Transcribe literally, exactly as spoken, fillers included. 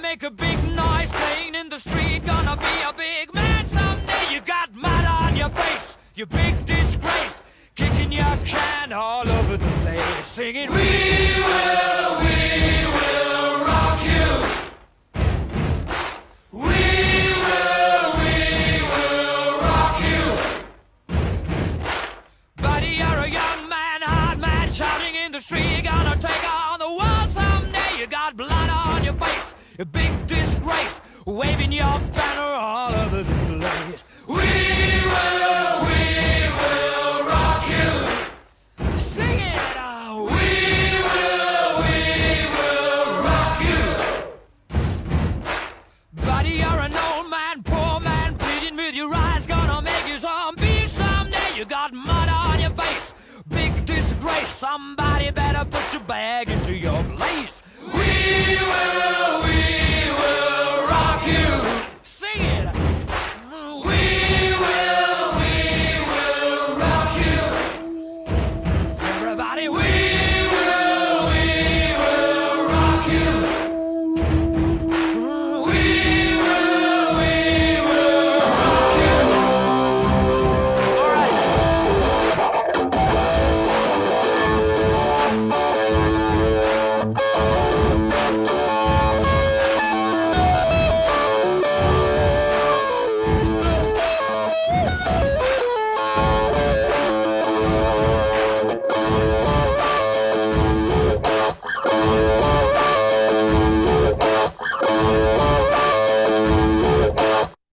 make a big noise playing in the street. Gonna be a big man someday. You got mud on your face, you big disgrace. Kicking your can all over the place, singing, we will, we will rock you. We will, we will rock you. Buddy, you're a young man, hard man, shouting in the street. You're gonna take on the world someday. You got blood on your face, a big disgrace, waving your banner all over the place. We will, we will rock you. Sing it out. We will, we will rock you. Buddy, you're an old man, poor man, pleading with your eyes. Gonna make you zombie someday. You got mud on your face, big disgrace. Somebody better put your bag into your place. We will, we